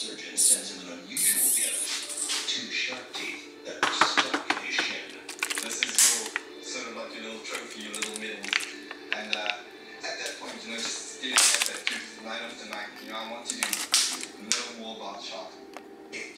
surgeon sends him an unusual gift. Two sharp teeth that were stuck in his shin. This is your, sort of like your little trophy, your little medal. And at that point, just staring at that tooth night after night, I want to do no more about shark.